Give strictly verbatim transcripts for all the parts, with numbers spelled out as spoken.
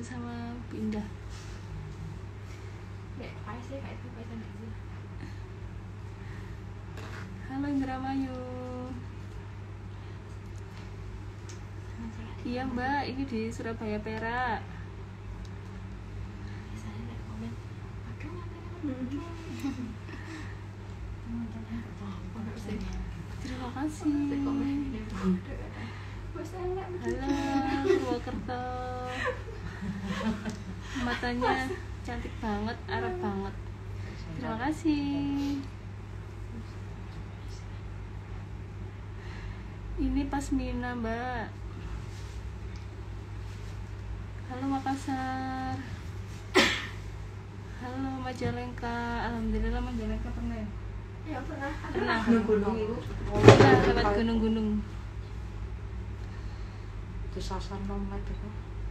sama pindah. Halo Indramayu. Iya Mbak, ini di Surabaya Perak. Terima kasih. Halo Purwokerto. Matanya cantik banget, Arab banget. Terima kasih. Ini Pasmina Mbak. Halo Makassar. Halo Majalengka. Alhamdulillah Majalengka pernah ya? Ya pernah. Pernah. Gunung itu. Pernah lewat gunung-gunung. Di Sasan Lomet itu.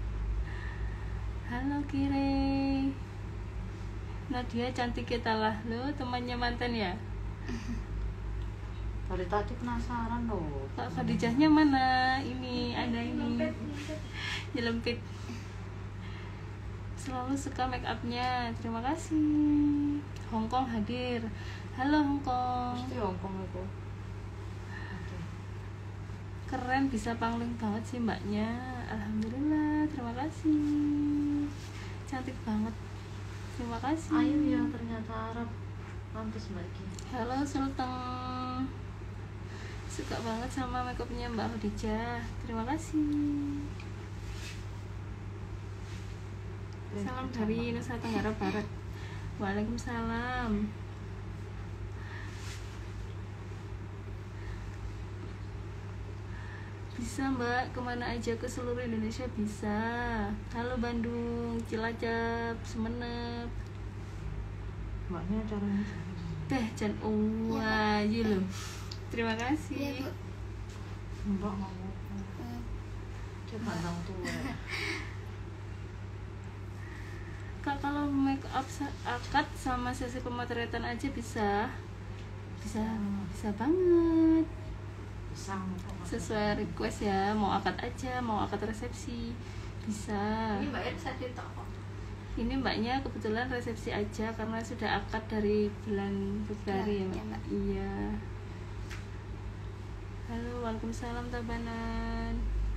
Halo Kire. Nadia cantik kita lah. Lo temannya mantan ya? Dari tadi penasaran loh. Kak Khadijahnya mana? Ini ada ini. Nyelempit. Selalu suka make upnya. Terima kasih. Hongkong hadir. Halo Hongkong. Pasti Hongkong itu. Keren, bisa pangling banget sih mbaknya. Alhamdulillah. Terima kasih. Cantik banget. Terima kasih. Ayo ya, ternyata Arab. Pantes Mbak Ki. Halo Sultan. Suka banget sama make upnya Mbak Khadijah. Terima kasih. Salam dari Nusa Tenggara Barat. Waalaikumsalam. Bisa Mbak, kemana aja ke seluruh Indonesia bisa. Halo Bandung, Cilacap, Sumenep. Mbaknya caranya Teh Jan Uwayu loh. Terima kasih. Mbak mau dia pandang tua. Kak, kalau make up akad sama sesi pemotretan aja bisa. Bisa, bisa banget. Sang Sesuai request ya, mau akad aja, mau akad resepsi. Bisa. Ini mbaknya bisa cetak kok. Ini mbaknya kebetulan resepsi aja karena sudah akad dari bulan Februari ya, Mbak. Iya. Halo, waalaikumsalam Tabanan.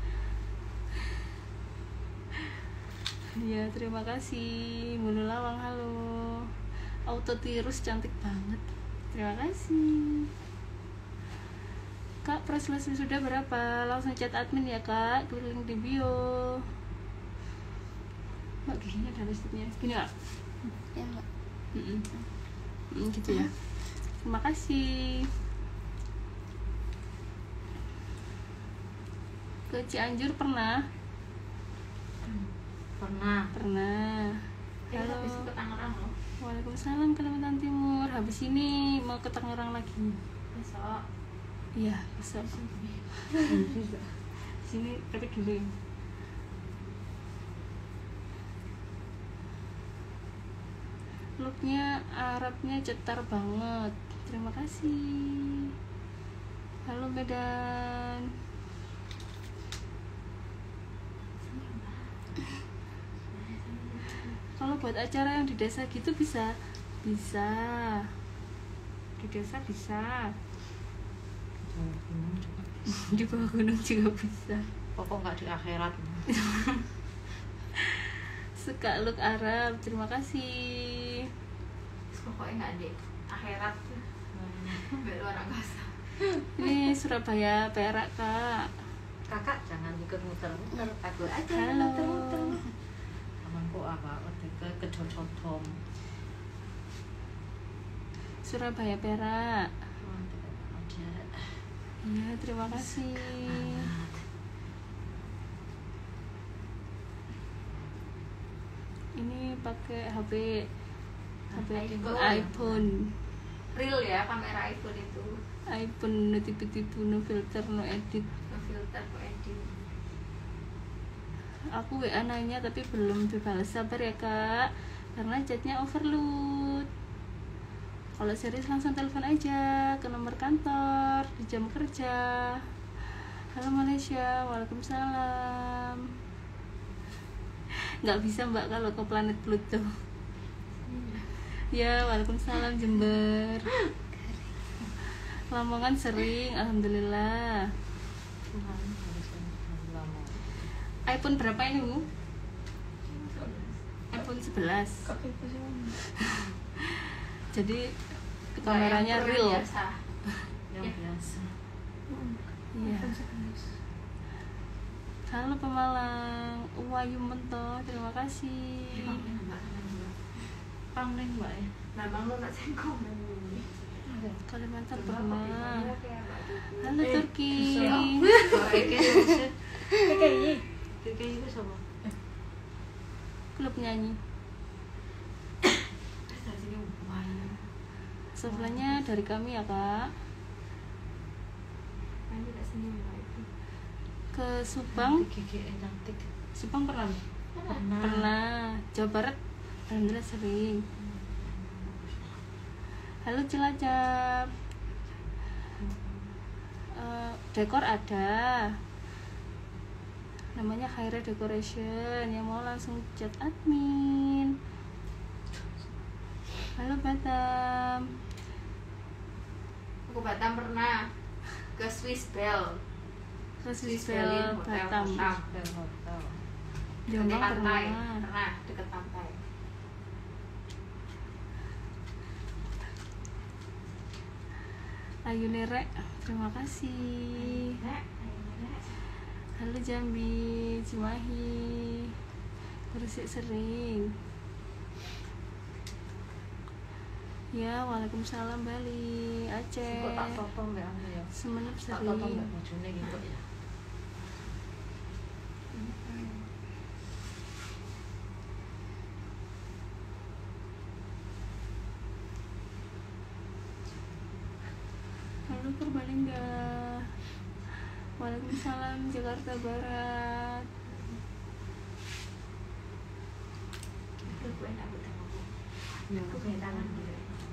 Iya, terima kasih. Mulu Lawang, halo. Auto tirus cantik banget. Terima kasih. Kak, price list sudah berapa? Langsung chat admin ya Kak, klik link di bio. Mbak, giginya ada listnya. Gini Kak? Ya mbak. Mm-mm. Mm, gitu ya. Terima kasih. Ke Cianjur pernah? pernah. Pernah. Ini Halo. habis ke Tangerang loh. Waalaikumsalam Kalimantan Timur. Habis ini mau ke Tangerang lagi. Besok. Iya, besok. Sini ketik dulu. Looknya Arabnya cetar banget. Terima kasih. Halo Medan. Kalau buat acara yang di desa gitu bisa, bisa. Di desa bisa. Di bawah gunung juga bisa. Pokok nggak di akhirat. Suka look Arab. Terima kasih. Pokoknya nggak di akhirat tuh. Sampai luar angkasa. Ini Surabaya Perak Kak. Kakak jangan ikut muter-muter, aku aja Halo. muter-muter. Temanku apa? Udah ke kecocok-cocok. Surabaya Perak. Iya, terima kasih. Ini pakai H P H P iPhone. iPhone. Real ya kamera iPhone itu. iPhone no tipu-tipu, no filter, no edit. No filter, no edit. Aku W A nanya tapi belum dibalas. Sabar ya Kak, karena chatnya overload. Kalau serius langsung telepon aja ke nomor kantor di jam kerja. Halo Malaysia, waalaikumsalam. nggak bisa mbak kalau ke planet Pluto. Ya, waalaikumsalam Jember. Lamongan sering, alhamdulillah. iPhone berapa ini Bu? iPhone sebelas. Jadi kameranya real. Yang biasa. Iya. Halo Pemalang, Wayu Mento, terima kasih. Pangling mbak ya. Memang lu nak sengkong ini. Kalimantan pernah. Halo Turki. Kayak kayak itu sama. Klub nyanyi. Sebelahnya dari kami ya kak. Ke Subang. Subang pernah? Pernah. Pernah. Jawa Barat alhamdulillah sering. Halo Cilacap. Uh, dekor ada. Namanya Khaira Decoration. Yang mau langsung chat admin. Halo Batam. Aku Batam pernah ke Swiss Bell. Ke Swiss Bell Bell Hotel Batam. Hotel hotel. Jombang Dekat pantai, pernah. pernah dekat pantai. Ayu Nerek, terima kasih. Nek, ayo nek. Halo Jambi, Cimahi, Gresik sering. Ya, waalaikumsalam Bali, Aceh. Kok tak potong mbak aku ya. Semenep Tak potong sering. mbak bojone gitu ya. Halo Purbalingga. Waalaikumsalam Jakarta Barat. Itu gue enak buat aku. Ya, Aku punya tangan gitu.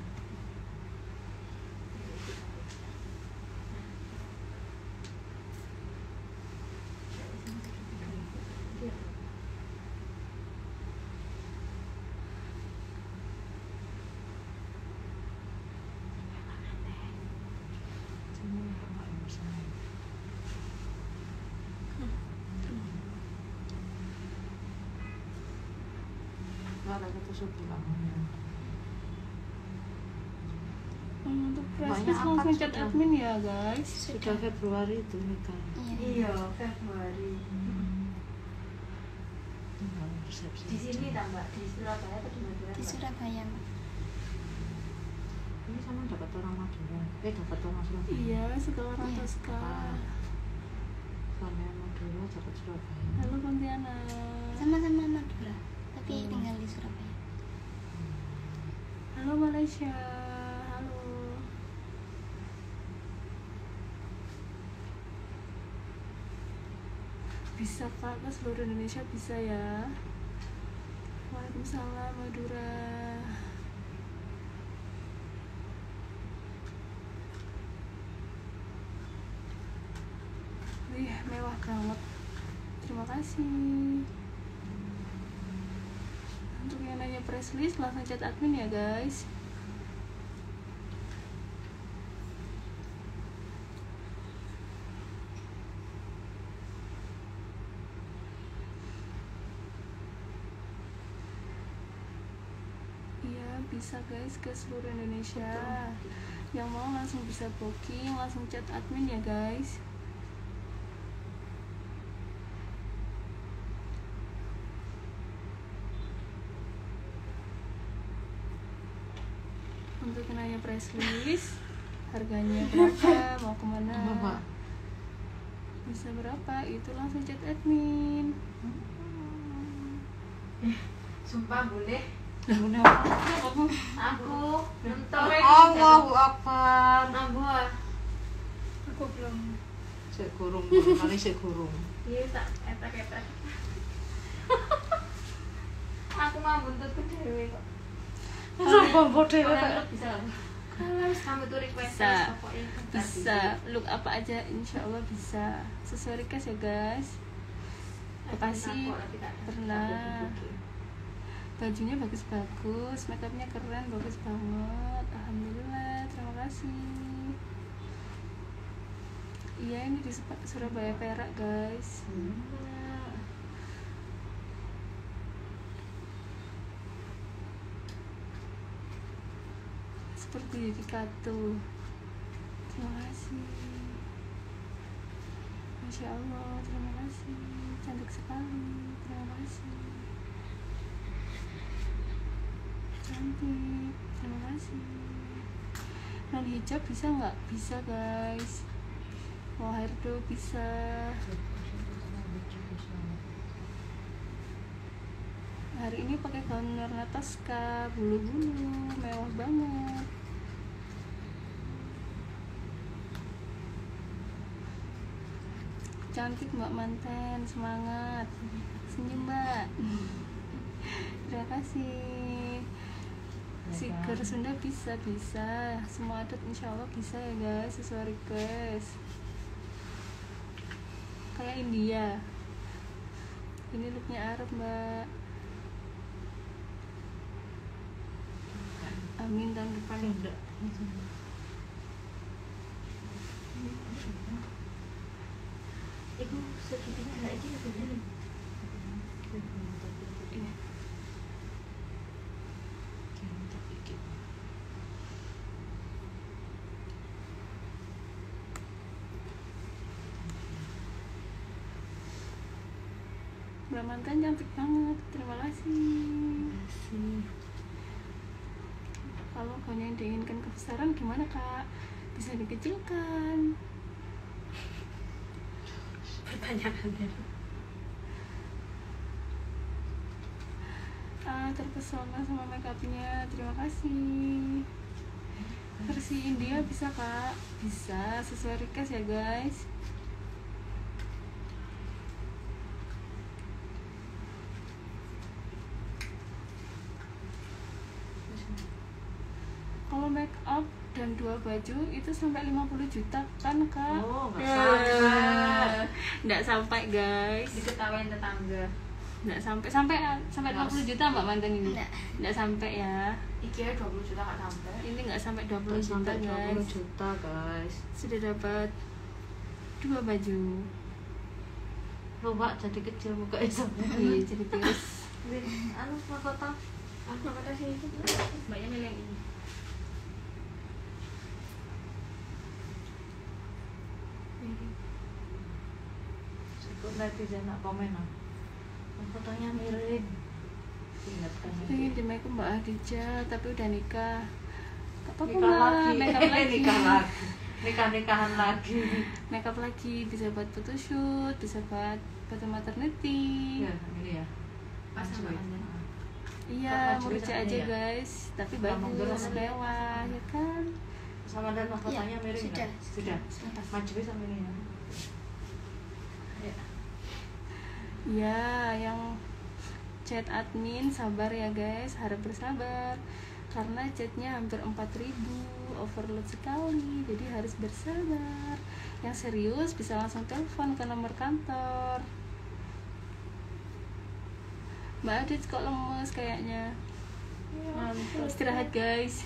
Ada ketusuk pulang. Untuk Banyak press langsung akad chat sudah. admin ya guys. Sudah Februari itu nikah. Iya, Februari. Tinggal resepsi. Di sini tambah di Surabaya atau di Madura? Di Mbak? Surabaya Mbak. Ini sama dapat orang Madura. Eh dapat orang Surabaya. Iya, sekolah Iya. Toska. Ah. Sama yang Madura dapat Surabaya. Halo Pontianak. Sama-sama Madura, tapi tinggal di Surabaya. Halo Malaysia. Halo. Bisa kak ke seluruh Indonesia bisa ya. Waalaikumsalam Madura. Wih mewah banget. Terima kasih. Untuk yang nanya press list langsung chat admin ya guys. Iya bisa guys ke seluruh Indonesia. Yang mau langsung bisa booking langsung chat admin ya guys. Untuk yang nanya press list harganya berapa, mau kemana, Berapa? bisa berapa, itu langsung chat admin. Sumpah boleh. Bener. Aku mentor. Allahu Akbar. Nambah. ah. Aku belum. Sik gurung, kali sik gurung. Iya tak etak-etak. Aku mau buntutku dewe kok. Sumpah bodoh Orang bisa. Kalau kamu tuh request Bisa. terus pokoknya. Bisa look apa aja insya Allah bisa sesuai request ya guys. Bekasi pernah. Bajunya bagus-bagus, make upnya keren, bagus banget. Alhamdulillah, terima kasih. Iya, ini di Surabaya Perak, guys. Seperti di Kato. Terima kasih. Masya Allah, terima kasih. Cantik sekali, terima kasih. Cantik, terima kasih. Non hijab bisa nggak? Bisa, guys. Mau hairdo bisa. Hari ini pakai gaun warna Tosca, bulu-bulu, mewah banget. Cantik Mbak Manten, semangat. Senyum Mbak. Terima kasih. Sigar Sunda bisa, bisa. Semua adat insya Allah bisa ya guys, sesuai request. Kayak India. Ini looknya Arab Mbak. Amin tahun depan. Ibu segitiga nggak aja sebenarnya. Mbak Mantan cantik banget, terima kasih. Kalau kau yang diinginkan kebesaran gimana kak? Bisa dikecilkan. Pertanyaannya. Ah, terpesona sama make upnya, terima kasih. Versi India bisa kak? Bisa, sesuai request ya guys. Kalau make up dan dua baju itu sampai lima puluh juta kan kak? Oh, nggak Ya. sampai. Nggak sampai guys. Diketawain tetangga. Nggak sampai sampai sampai lima puluh juta Mbak Mantan ini. Nggak. Nggak sampai ya. Ikea dua puluh juta nggak sampai. Ini nggak sampai dua puluh juta Sampai dua puluh guys. juta guys. Sudah dapat dua baju. Coba jadi kecil mukanya sama. Iya, jadi tirus. Anu mahkota. Aku nggak kasih itu. Mbaknya milih yang ini. Ikut netizen nak komen ah. Fotonya miring. Ingatkan Pengen di make up Mbak Adija tapi udah nikah. Gak apa-apa nikah Mbak, lagi. make up lagi. Nikah lagi. Nikah-nikahan lagi. Make up lagi, bisa buat photoshoot, bisa buat foto maternity. Ya, ini ya. Pas sama Maju. Anda. Iya, Maju mau kerja sama aja ini ya? guys, tapi Sama bagus, dorong. mewah, ya kan? Sama dan mahkotanya Ya, miring sudah. nggak? Sudah. Maju sama ini ya. Ya. Iya, yang chat admin sabar ya guys, harap bersabar karena chatnya hampir empat ribu, overload sekali, jadi harus bersabar. Yang serius bisa langsung telepon ke nomor kantor. Mbak Adit kok lemes kayaknya. Istirahat guys.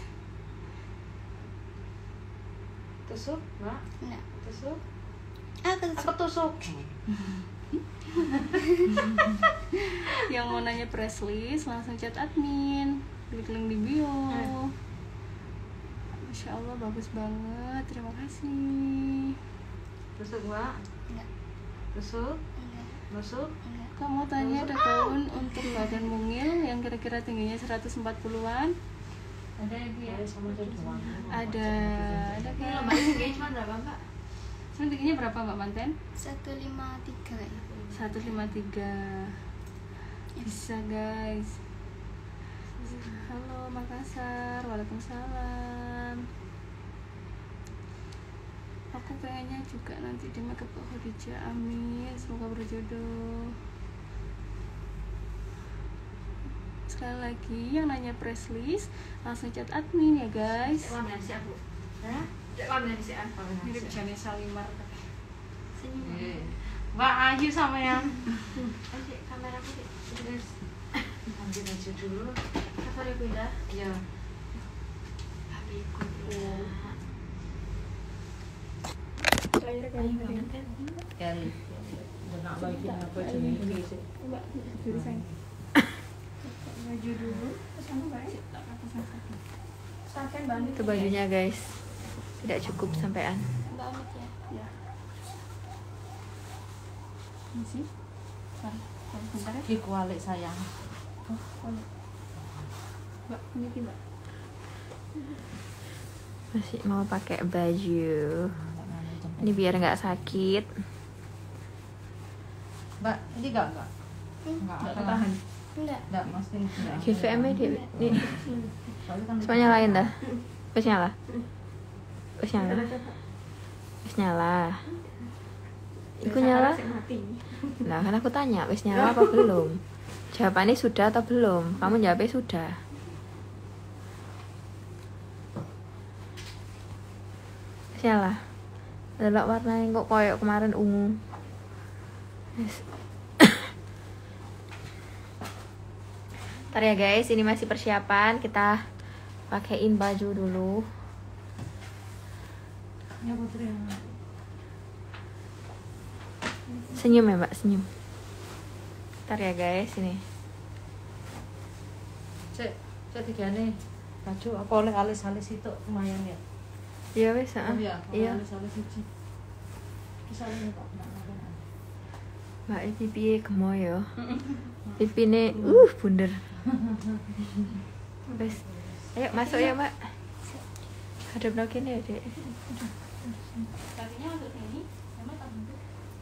Tusuk, Mbak? Nggak. Tusuk? Aku Aku tusuk. Yang mau nanya press list langsung chat admin, klik link di bio. Masya Allah bagus banget, terima kasih. Tusuk, Mbak? Nggak. Tusuk? Nggak. Tusuk? Nggak. Kamu tanya ada gaun untuk badan mungil yang kira-kira tingginya seratus empat puluhan? Ada ya Bu ya? Ya, sama aja doang. Ada, ada Ini kan? lembaga engagement berapa mbak? Sekarang tingginya berapa Mbak Manten? Satu lima tiga ya. seratus lima puluh tiga. Bisa guys. Halo Makassar, waalaikumsalam. Aku pengennya juga nanti di make up Kak Khadijah, amin, semoga berjodoh. Sekali lagi yang nanya press list langsung chat admin ya guys. Cek laminan si aku. Hah? Cek laminan si aku. Mirip Jane Salimar. Senyum. Iya. Mbak Ayu sama yang Asyik kamera aku sih. terus ambil aja dulu. Sabar ya Bunda. Ya. Habiku. Air kan Kali. Benak lagi apa jenenge sih. Mbak, dulu sayang. Maju dulu, terus kamu Mbak, tak apa sakit. Sakit banget. Itu bajunya guys, tidak cukup sampean. Mbak Amit ya. Ya. Ini sih. Bentar, bentar ya. Ki kualik sayang. Oh, oh. Mbak, ini ki, Mbak. Masih mau pakai baju. Ini biar nggak sakit. Mbak, ini enggak enggak? Enggak Nggak akan tahan. Enggak. Enggak, mesti enggak. G V M-nya di, di Soalnya kan Coba nyalain dah. Wes nyala. Wes nyala. Wes nyala. Iku nyala. Mati. Nah, kan aku tanya, wes nyala apa belum? Jawabannya sudah atau belum? Kamu jawabnya sudah. Wes nyala. Delok warnanya kok koyok kemarin ungu. Yes. Ntar ya guys, ini masih persiapan. Kita pakein baju dulu. ya Putri. Senyum ya mbak, senyum. Ntar ya guys, ini. Cek, cek tigane baju apa oleh alis-alis itu lumayan ya. Iya wes, ah. Oh iya, Iya. alis-alis iki. Bisa ini kok. Mbak iki piye gemoy ya. Pipine uh bunder. Wes. Ayo masuk ya, Mbak. Hadap no kene ya, Dek. Kakinya untuk sini, sama tak bentuk.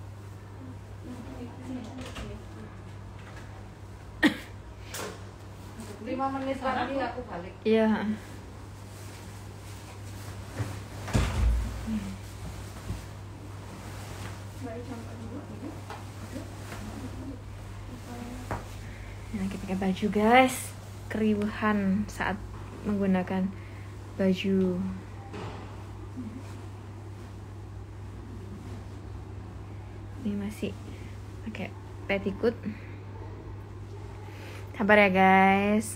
lima menit lagi aku balik. Iya. Mbak, contoh dulu ini. Nah, kita pakai baju, guys. Keriuhan saat menggunakan baju. Ini masih pakai petticoat. Sabar ya guys.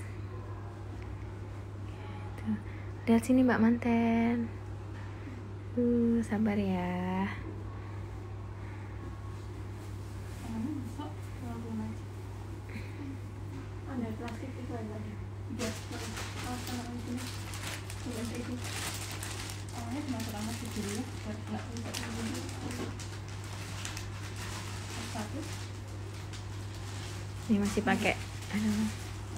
Tuh. Lihat sini Mbak Manten. Uh, sabar ya. Masuk, langsung aja. Ada plastik itu ada. Iya, oh, sama ini. Coba itu. Awalnya cuma selama dulu ya, buat nggak rusak dulu. Satu. Ini masih pakai. Aduh.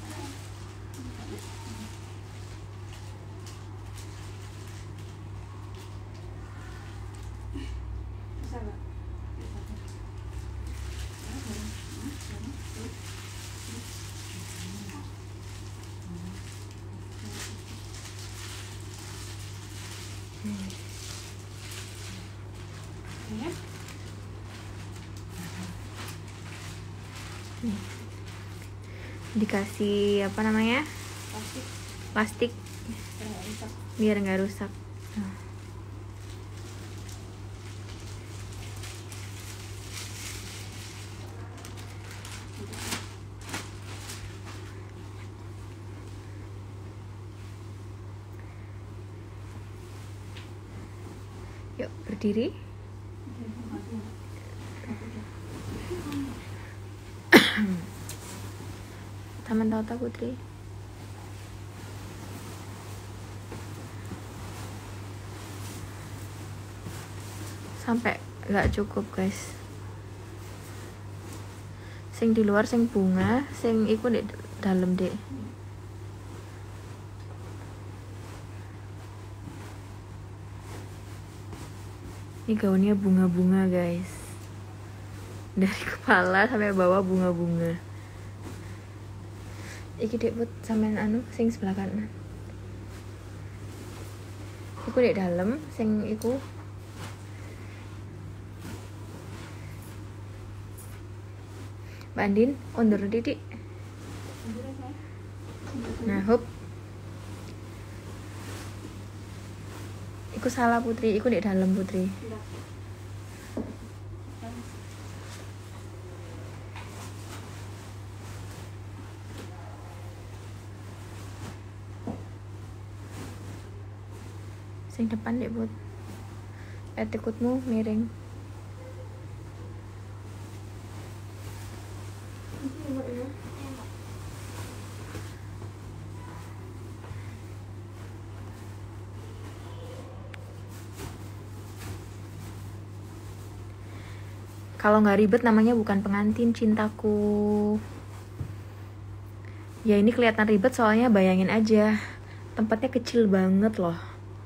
Bisa nggak? Ya. Nih. Dikasih apa namanya? Plastik Plastik nggak rusak. biar nggak rusak. Nah. Yuk berdiri. Taman Tauta Putri. Sampai nggak cukup guys. Sing di luar sing bunga, sing iku di dalam dek. Ini gaunnya bunga-bunga guys. Dari kepala sampai bawah bunga-bunga. Iki dek put sampean anu sing sebelah kanan. Iku dek dalam, sing iku Mbak Andin, undur titik. Nah, hop. Iku salah Putri, iku dek dalam Putri. Sing depan dek Bud. Etikutmu miring. Kalau nggak ribet namanya bukan pengantin cintaku. Ya ini kelihatan ribet soalnya bayangin aja tempatnya kecil banget loh.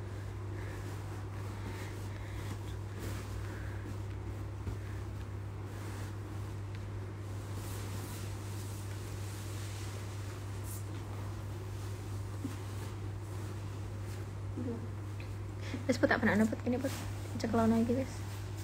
Terus put tak pernah dapat ini put cek lawan lagi guys.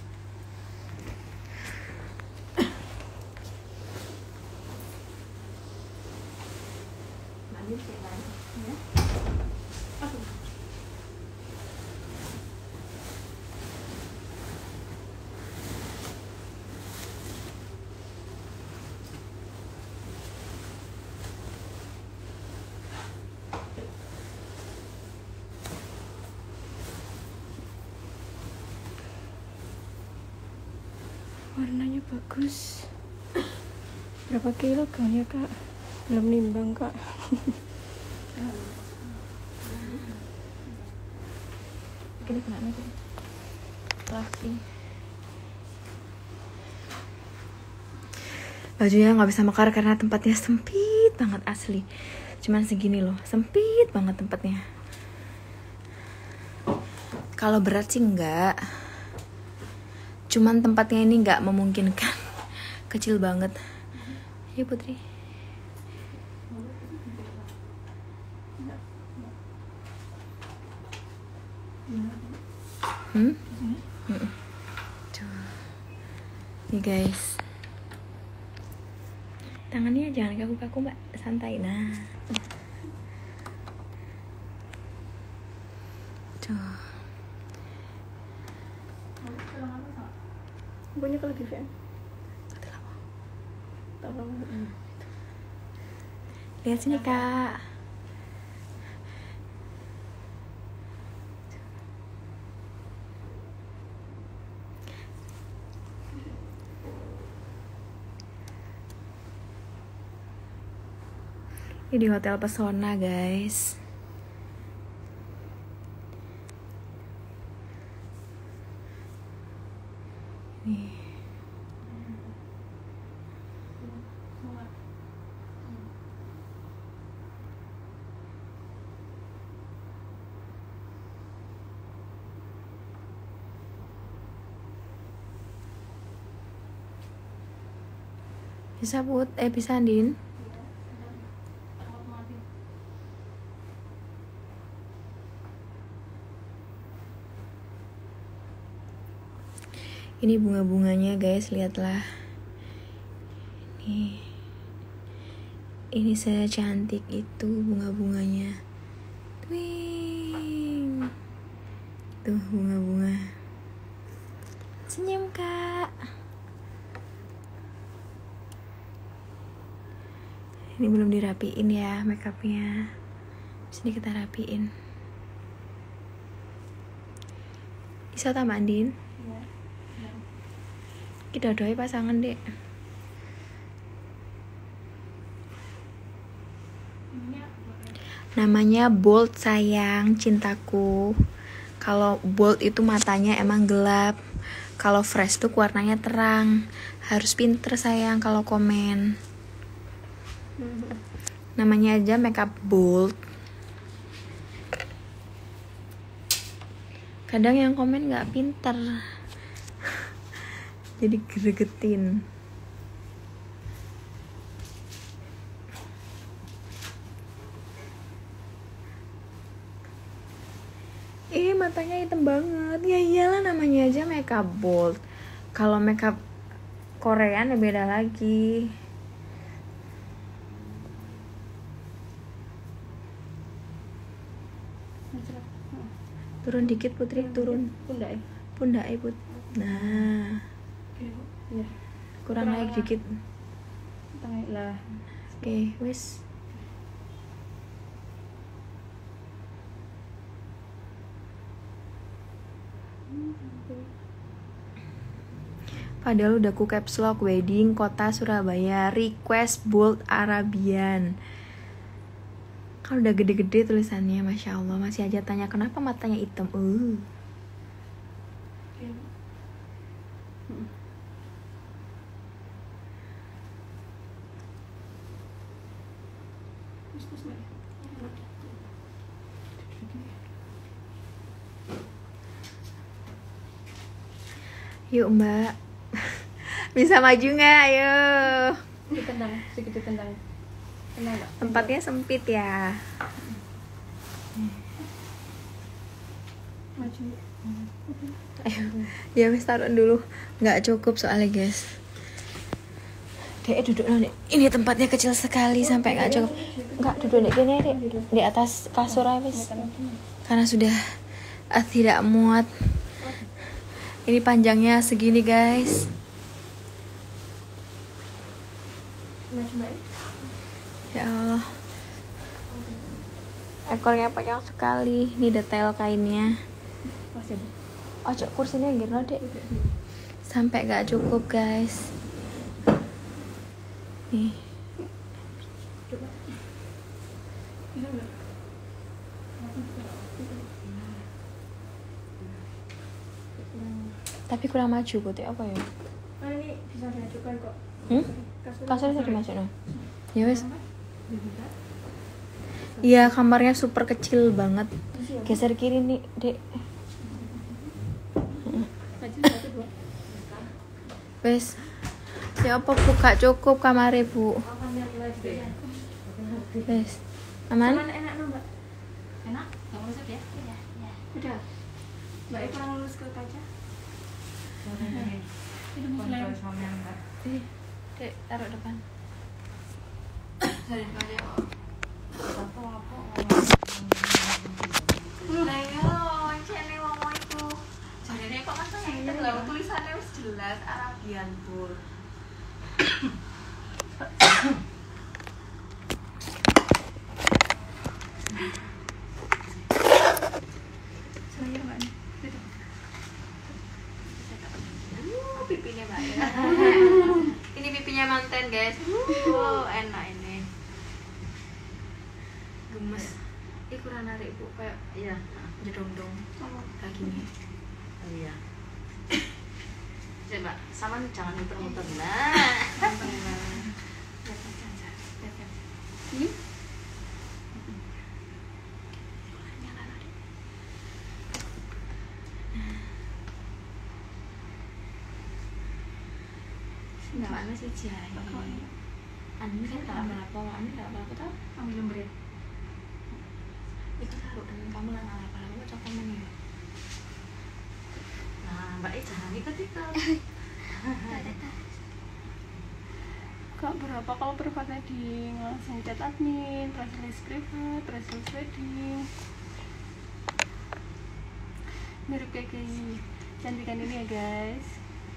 Warnanya bagus. Berapa kilogram ya kak? Belum nimbang kak. Ini kenapa sih? Laki. Bajunya nggak bisa mekar karena tempatnya sempit banget asli. Cuman segini loh, sempit banget tempatnya. Kalau berat sih enggak. Cuman tempatnya ini nggak memungkinkan. Kecil banget. Ya Putri. Hmm? Hmm. Tuh. Nih guys. Tangannya jangan kaku-kaku mbak, santai. Nah. Tuh. Punya kalau di V M. Kata lama. Tolong. Lihat sini kak. Ini di Hotel Pesona guys. Nih. Bisa Put, eh bisa Andin. Ini bunga-bunganya guys, lihatlah. Ini Ini secantik itu bunga-bunganya. Wing. Tuh bunga-bunga. Senyum kak. Ini belum dirapiin ya makeupnya. Sini kita rapiin. Bisa tambah Andin? Kita doain pasangan dek. Namanya Bold sayang, cintaku. Kalau Bold itu matanya emang gelap. Kalau Fresh tuh warnanya terang. Harus pinter sayang kalau komen. Namanya aja makeup Bold. Kadang yang komen nggak pinter. Jadi gregetin. Ih matanya hitam banget. Ya iyalah namanya aja makeup Bold. Kalau makeup Korean ya beda lagi. Turun dikit Putri, turun. Pundak ya? Pundak ya Put. Nah. Ya. Kurang naik dikit. Tengah lah. Oke, wes. Padahal udah ku caps lock. Wedding kota Surabaya, request bold Arabian. Kalau udah gede-gede tulisannya, masya Allah. Masih aja tanya kenapa matanya hitam. Uh. Yuk mbak. Bisa maju nggak? Ayo. Ditendang, sedikit ditendang. Tenang mbak. Tempatnya sempit ya. Maju. Ayo. Ya wes taruh dulu. Nggak cukup soalnya guys. Dek duduk nih. Ini tempatnya kecil sekali sampai nggak cukup. Nggak duduk di sini dek. Di atas kasur aja wes. Karena sudah uh, tidak muat. Ini panjangnya segini guys. Ya Allah. Ekornya panjang sekali. Ini detail kainnya. Ojo kursinya gini dek. Sampai gak cukup guys. Nih. Tapi kurang maju putih apa ya? Nah, ini bisa diajukan kok. Hmm? Kasurnya bisa dimasukin no? Ya wes. Iya kamarnya super kecil banget. Geser kiri nih dek. Wes. Ya apa bu gak cukup kamarnya bu? Wes. Aman? Enak no mbak. Enak? Gak mau ya? Iya. Udah. Mbak Eka kurang lurus ke kaca. Itu kontrol sama yang enggak. Eh, dek taruh depan. Dari kaca kok. Apa-apa. Lah ya lo, cene ngomong itu. Jadinya kok kan itu lho tulisannya wis jelas Arabian Pur. Saya mbak. Pipinya mbak ya. Ini pipinya manten guys. Wow enak ini. Gemes. Ih kurang narik bu kayak Iya. jedong-dong kakinya. Oh iya. Coba sama jangan muter-muter nah. Ini? Nggak mana sih jahit. Ani kan tak apa-apa, Ani tak apa-apa tau. Ambil lembar. Itu taruh dan kamu lah nggak apa-apa, coba mana ya. Nah, Mbak E jangan ikut-ikut. Kak berapa kalau privat wedding? Langsung chat admin, press list privat, press list wedding. Mirip kayak gini. Cantikan ini ya guys.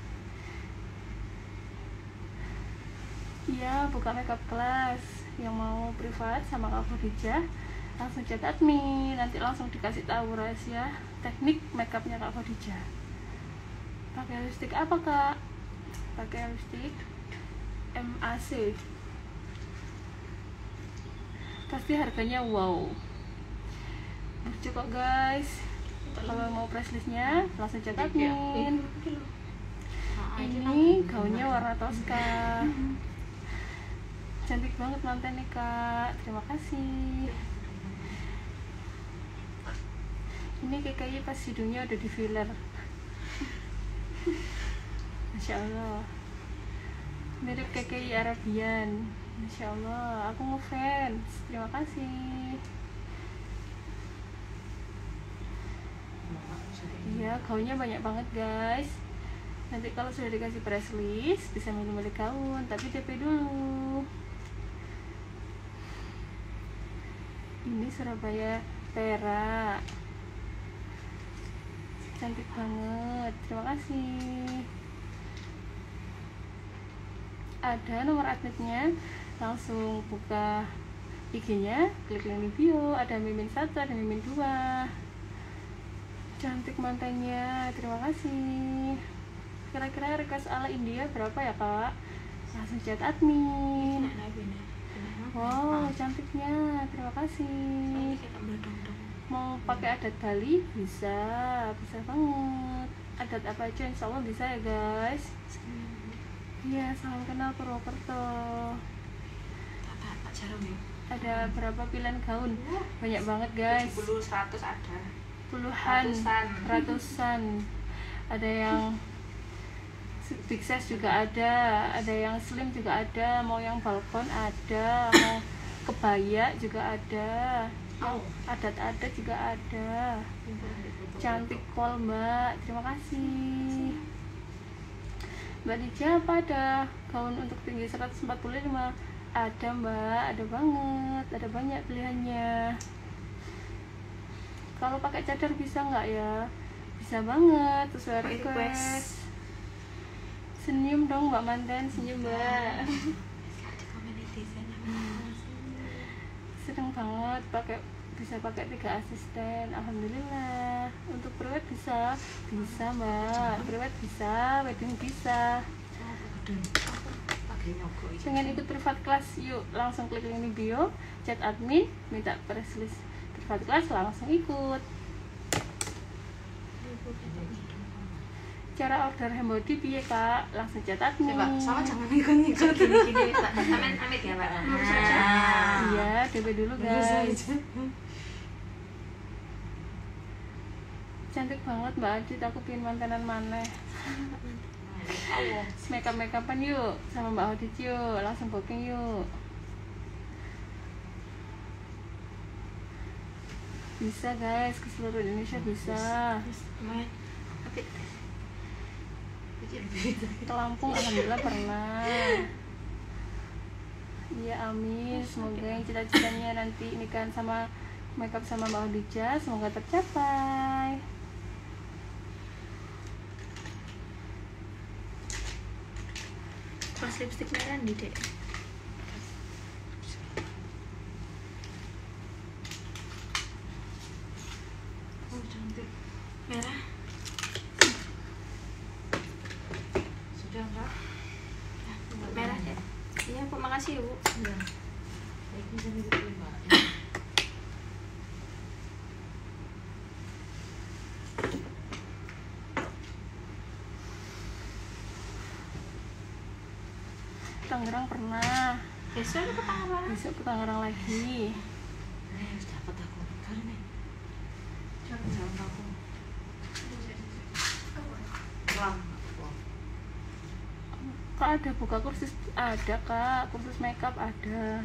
Iya, buka makeup kelas. Yang mau privat sama Kak Khadijah langsung chat admin, nanti langsung dikasih tahu rahasia teknik makeupnya Kak Khadijah. Pakai lipstick apa Kak? Pakai lipstick M A C. Pasti harganya wow. Lucu kok guys. Kalau mau press listnya langsung chat admin. Ini gaunnya warna Tosca. Cantik banget mantan nih Kak. Terima kasih. Ini kayaknya pas hidungnya udah di filler. Masya Allah. Mirip K K I Arabian. Masya Allah, aku ngefans. Terima kasih. Iya, gaunnya banyak banget guys. Nanti kalau sudah dikasih press list bisa milih-milih gaun, tapi D P dulu. Ini Surabaya perak. Cantik banget. Terima kasih. Ada nomor adminnya, langsung buka I G-nya, klik link di bio. Ada Mimin satu, ada Mimin dua. Cantik mantannya, terima kasih. Kira-kira request ala India berapa ya kak? Langsung chat admin. Wow, cantiknya, terima kasih. Mau pakai adat Bali bisa, bisa banget. Adat apa aja insya Allah bisa ya guys. Iya, salam kenal Purwokerto. Ada berapa pilihan gaun? Banyak banget guys. tujuh puluh, seratus ada. Puluhan, Ratusan. ratusan. Ada yang big size juga ada, ada yang slim juga ada, mau yang balkon ada, mau kebaya juga ada, yang adat-adat juga ada. Cantik kol mbak, terima kasih. Mbak Dija apa ada gaun untuk tinggi seratus empat puluh lima? Ada mbak, ada banget, ada banyak pilihannya. Kalau pakai cadar bisa nggak ya? Bisa banget, sesuai request. Senyum dong mbak mantan, senyum mbak. Seneng banget pakai, bisa pakai tiga asisten, alhamdulillah. Untuk private bisa, bisa mbak, private bisa, wedding bisa. Pengen ikut privat kelas, yuk langsung klik link di bio, chat admin, minta press list privat kelas, langsung ikut. Cara order hembody piye kak? Langsung chat admin. Coba, sama jangan ikut-ikut. Gini-gini, Pak. Amin, amit ya, Pak. Iya, D P dulu guys. Cantik banget Mbak Adit, aku pengen mantenan maneh. Makeup makeupan yuk sama Mbak Adit yuk, langsung booking yuk. Bisa guys, ke seluruh Indonesia bisa. Ke Lampung alhamdulillah pernah. Iya amin, semoga yang cita-citanya nanti nikahan sama makeup sama Mbak Adija semoga tercapai. Pas lipstick merah nih dek. Oh, cantik. Merah. Sudah enggak? Merah dek. Iya bu, makasih ya bu. Iya. Ini bisa dipilih, Mbak. Tangerang pernah, Besok ke Tangerang. besok ke Tangerang lagi. Ini harus dapat aku. Karena nih. Jangan aku. Lam. Kak ada buka kursus? Ada kak, kursus makeup ada.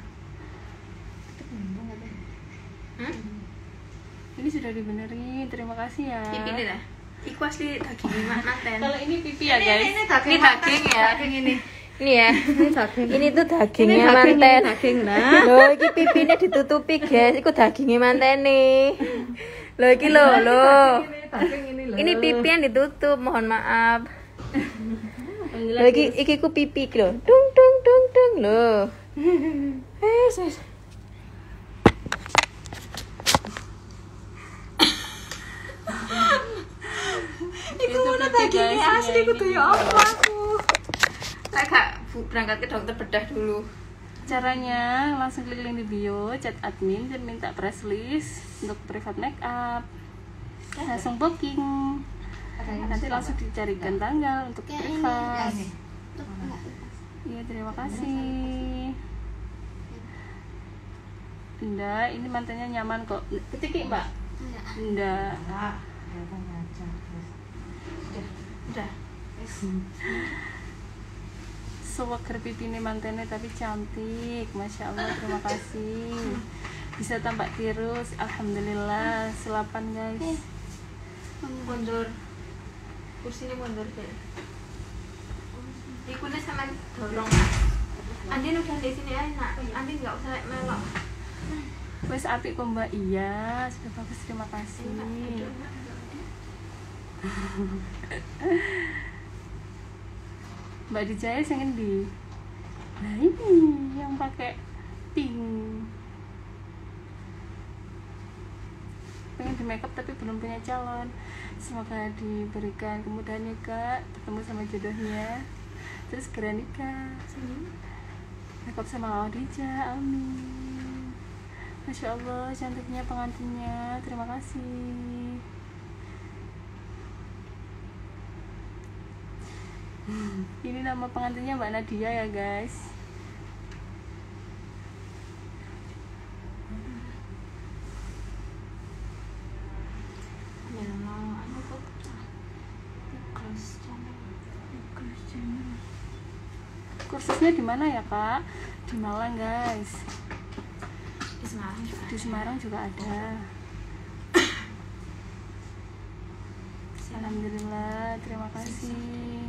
Hmm? Ini sudah dibenerin, terima kasih ya. Pipi nih lah. Iku asli daging manten. Kalau ini pipi ya guys. Ini daging Ini daging ya. Daging ini. Ini ya. Ini daging. Ini tuh dagingnya Ini daging, manten. ini daging, nah. Loh, iki pipinya ditutupi, guys. Iku dagingnya manten nih. Loh, iki loh, loh. Ini daging ini loh. Ini pipi yang ditutup, mohon maaf. Loh, iki iki ku pipi iki loh. Dung dung dung dung loh. Eh, sis. Iku mana dagingnya asli kudu ya apa aku. Saya gak bu- berangkat ke dokter bedah dulu. Caranya langsung klik link di bio, chat admin dan minta press list untuk private makeup. Langsung booking. Nanti langsung dicarikan tanggal untuk Kayak ini, privat. guys. Tuh, enggak. Iya terima kasih. Enggak, ini mantannya nyaman kok. Ketik mbak. Enggak. Enggak. Enggak. Kelihatan aja. Udah. Sewager pipi ini mantannya tapi cantik, masya Allah, terima kasih. Bisa tampak tirus, alhamdulillah. Selapan guys. Mundur. Kursinya mundur deh. Ikunya sama dorong. Andin udah di sini aja, nak. Andin nggak usah melok. Wes apik kok mbak, iya sudah bagus, terima kasih. Mbak Dijaya sing endi? Nah ini yang pakai pink. pengen di makeup tapi belum punya calon. Semoga diberikan kemudahan ya kak, ketemu sama jodohnya, terus segera nikah, makeup sama Khadijah, amin. Masya Allah, cantiknya pengantinnya, terima kasih. Ini nama pengantinnya Mbak Nadia ya guys. Kursusnya di mana ya kak? Di Malang guys. Di Semarang juga. Di Semarang juga ada. Alhamdulillah, terima kasih.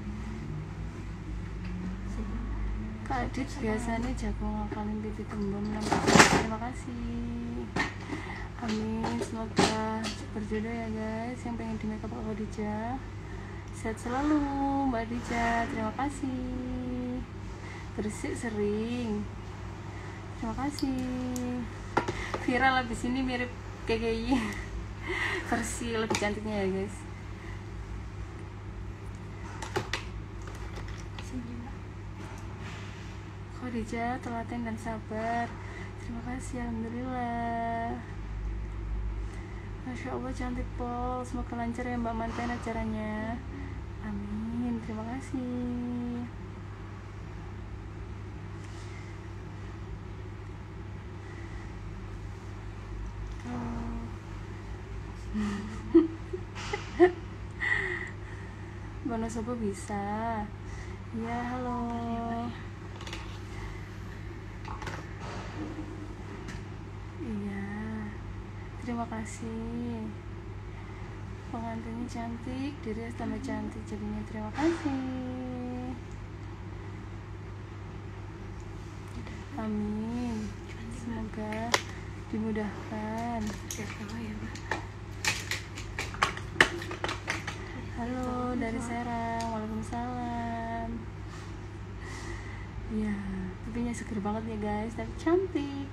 Kak Adit biasanya jago ngapalin pipi tembem. Terima kasih. Amin, semoga berjodoh ya guys yang pengen di makeup Khadijah. Sehat selalu Mbak Khadijah, terima kasih. Bersih sering, terima kasih. Viral abis ini mirip K K I versi lebih cantiknya ya guys. Khadijah telaten dan sabar, terima kasih. Alhamdulillah, Masya Allah cantik Pol. Semoga lancar ya Mbak manten acaranya, amin. Terima kasih. Oh. Wonosobo bisa ya. Halo, iya, terima kasih. Pengantinnya cantik, diri tambah cantik jadinya, terima kasih. Amin, semoga dimudahkan. Halo dari Serang, waalaikumsalam. Ya, pipinya seger banget ya guys, tapi cantik.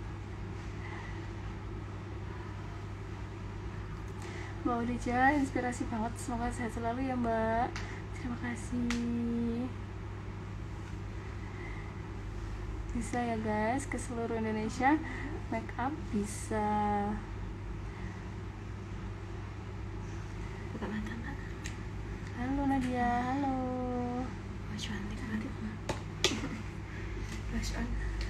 Mbak Khadijah inspirasi banget, semoga sehat selalu ya Mbak. Terima kasih. Bisa ya guys ke seluruh Indonesia, make up bisa. Buka mata mbak. Halo Nadia, halo. Wah cantik banget. Blush on.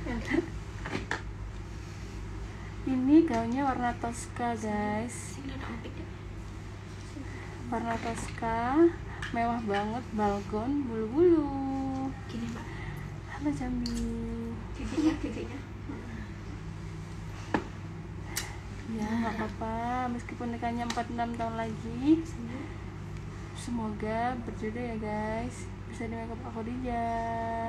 Ini gaunnya warna Tosca guys. Sini udah empik deh. Warna Tosca, mewah banget, balgon, bulu-bulu. Gini mbak. Halo Jambi. Giginya, giginya. Ya nggak apa-apa, meskipun nikahnya empat enam tahun lagi, semoga berjodoh ya guys, bisa di makeup Khadijah.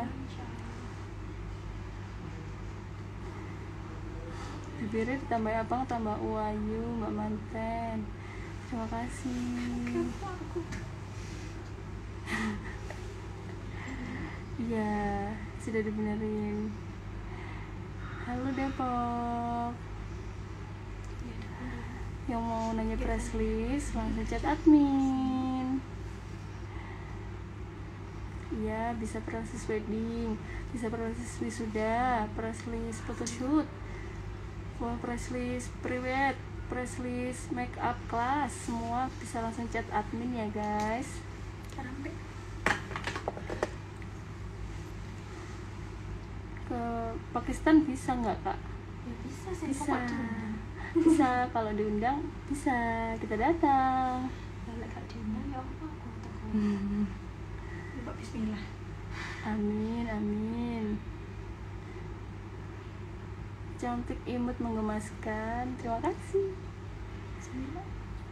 Bibirnya ditambah abang, tambah uayu Mbak manten. Terima kasih. Iya, sudah dibenerin. Halo Depok. Yang mau nanya press list langsung chat admin. Iya, bisa proses wedding, bisa proses wisuda, press list photoshoot, full press list private, press list make up class, semua bisa langsung chat admin ya guys. Ke Pakistan bisa nggak kak? Ya bisa, saya Bisa. kok diundang. Bisa, kalau diundang bisa, kita datang. Kalau gak diundang ya apa aku tak mau. Hmm. Mbak bismillah. Amin, amin. Cantik, imut, menggemaskan. Terima kasih. Bismillah.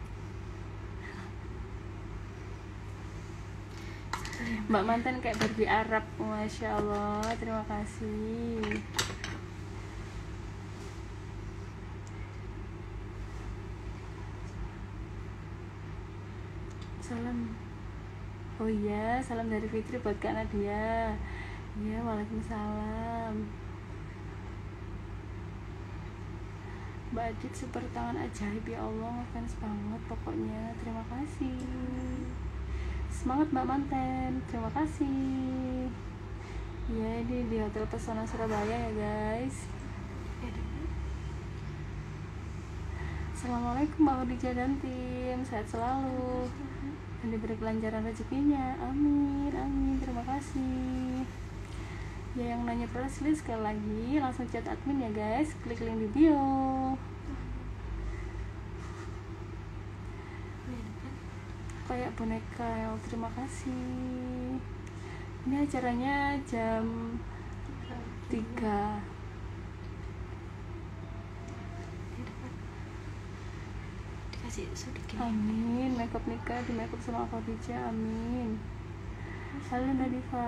Mbak mantan kayak Barbie Arab, masya Allah. Terima kasih. Salam. Oh iya, salam dari Fitri buat Kak Nadia. Iya, waalaikumsalam. Mbak Adit super tangan ajaib, ya Allah, ngefans banget pokoknya. Terima kasih. Semangat Mbak Manten, terima kasih. Ya, ini di Hotel Pesona Surabaya ya guys. Assalamualaikum Mbak Khadijah dan tim, sehat selalu dan diberi kelancaran rezekinya, amin amin. Terima kasih. Ya, yang nanya price list sekali lagi langsung chat admin ya guys, klik link di bio. Kayak boneka ya, terima kasih. Ini acaranya jam tiga. Dikasih sedikit. Amin, makeup nikah di makeup sama Khadijah, amin. Halo Nadifa.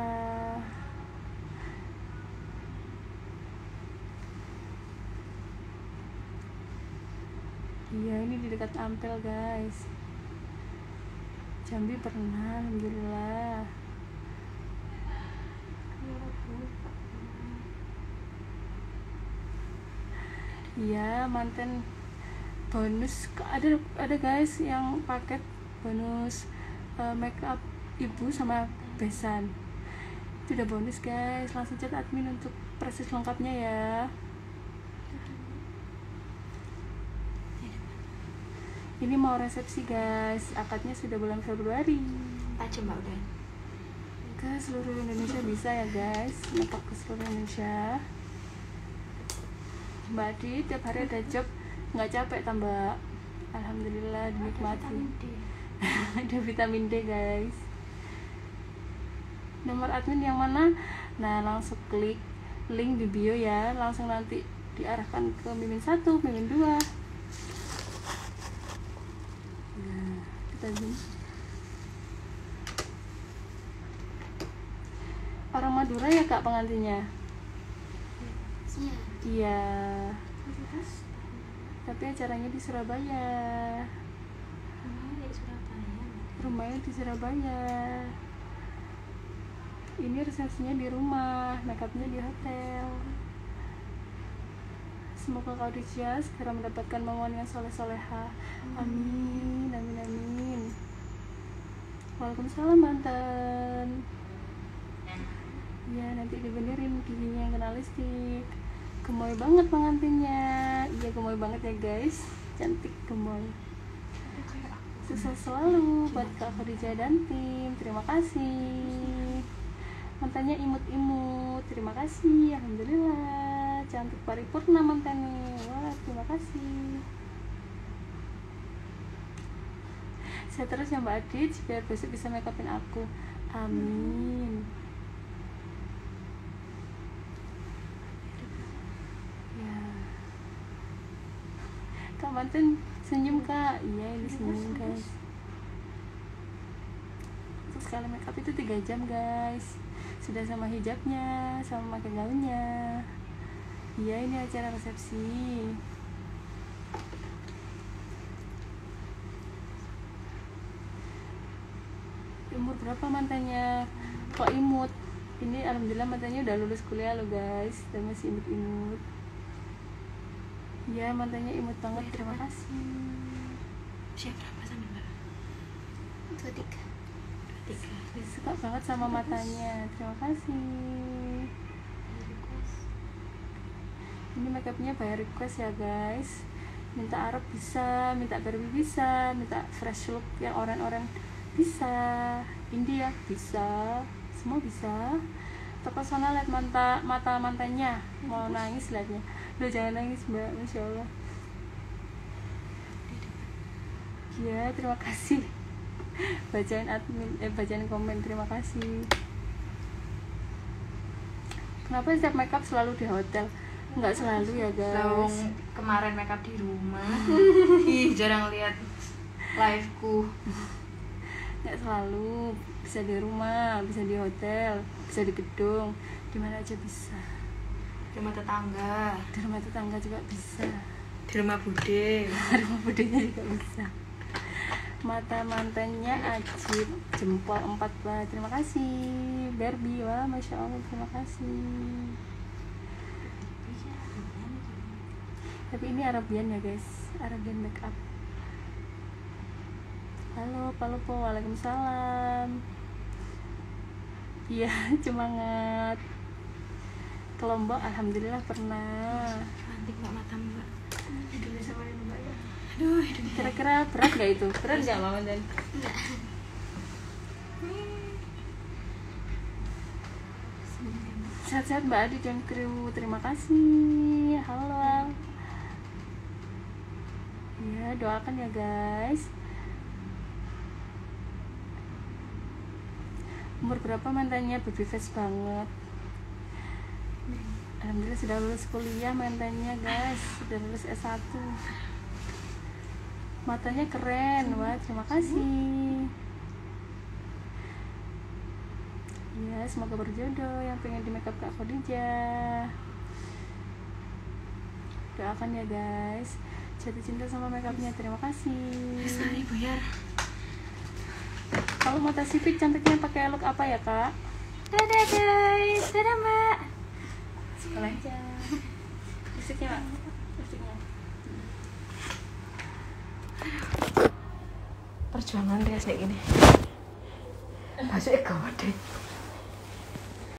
Iya, ini di dekat Ampel guys. Jambi pernah, alhamdulillah. Iya, manten bonus ada ada guys yang paket bonus uh, make up ibu sama besan. Itu udah bonus guys, langsung chat admin untuk proses lengkapnya ya. Ini mau resepsi guys, akadnya sudah bulan Februari. Aja Mbak udah. Ke seluruh Indonesia bisa ya guys, nampak ke seluruh Indonesia. Mbak Adit tiap hari ada job, nggak capek tambah. Alhamdulillah, dinikmati. Ada vitamin D guys. Nomor admin yang mana? Nah, langsung klik link di bio ya, langsung nanti diarahkan ke mimin satu, mimin dua. Nah, kita zoom. Orang Madura ya kak pengantinnya? Iya. Iya. Tapi acaranya di Surabaya. Rumahnya di Surabaya. Ini resepsinya di rumah, makeupnya di hotel. Semoga Khadijah segera mendapatkan mauan yang soleh-soleha. Amin, amin, amin. Waalaikumsalam mantan. Ya, nanti dibenerin giginya yang kena listrik. Gemoy banget pengantinnya. Iya, gemoy banget ya guys. Cantik gemoy. Sukses selalu buat Kak Khadijah dan tim. Terima kasih. Mantannya imut-imut. Terima kasih. Alhamdulillah. Cantik paripurna mantannya. Wah, terima kasih. Saya terus ya Mbak Adit biar besok bisa make upin aku. Amin. Ya. Kak mantan senyum kak. Iya, ini senyum guys. Untuk sekali make up itu tiga jam guys. Sudah sama hijabnya, sama pakai gaunnya. Iya, ini acara resepsi. Umur berapa mantannya? Kok imut? Ini alhamdulillah mantannya udah lulus kuliah loh guys, dan masih imut-imut. Ya, mantannya imut banget. Terima kasih. Usia berapa sama Mbak? Dua tiga. Tiga. Suka banget sama matanya. Terima kasih. Ini makeupnya by request ya guys. Minta Arab bisa, minta Barbie bisa, minta fresh look yang orang-orang bisa, India bisa, semua bisa. Terpesona lihat mata mata mantannya, mau nangis liatnya. Udah jangan nangis mbak, masya Allah. Ya, terima kasih. Bacain admin, eh bacain komen, terima kasih. Kenapa setiap makeup selalu di hotel? Nggak selalu ya Lawang guys. kemarin makeup di rumah. Ih, jarang lihat liveku. Nggak selalu, bisa di rumah, bisa di hotel, bisa di gedung, di mana aja bisa. Di rumah tetangga, Di rumah tetangga juga bisa. di rumah bude. Rumah budenya juga bisa. Mata mantannya ajib, jempol empat lah. Terima kasih Barbie, wah masya Allah, terima kasih. Tapi ini Arabian ya guys, Arabian makeup. Halo Pak Lupo, waalaikumsalam. Iya, semangat. Ke Lombok, alhamdulillah pernah. Nanti mbak mata mbak. Aduh, kira-kira berat gak itu? Berat gak Mama Dan? Sehat-sehat Mbak Adi dan kru, terima kasih. Halo. Ya, doakan ya guys. Umur berapa mantannya? Baby face banget. Alhamdulillah sudah lulus kuliah mantannya guys, sudah lulus S satu. Matanya keren, wah terima kasih. Ya, semoga berjodoh yang pengen di makeup Kak Khadijah. Doakan ya guys, jatuh cinta sama makeupnya, terima kasih. Sorry Buyar. Kalau mata sipit cantiknya pakai look apa ya Kak? Dadah guys, dadah mbak. Sekolah aja. Musiknya Pak, musiknya. Perjuangan dia kayak gini. Masuk gede.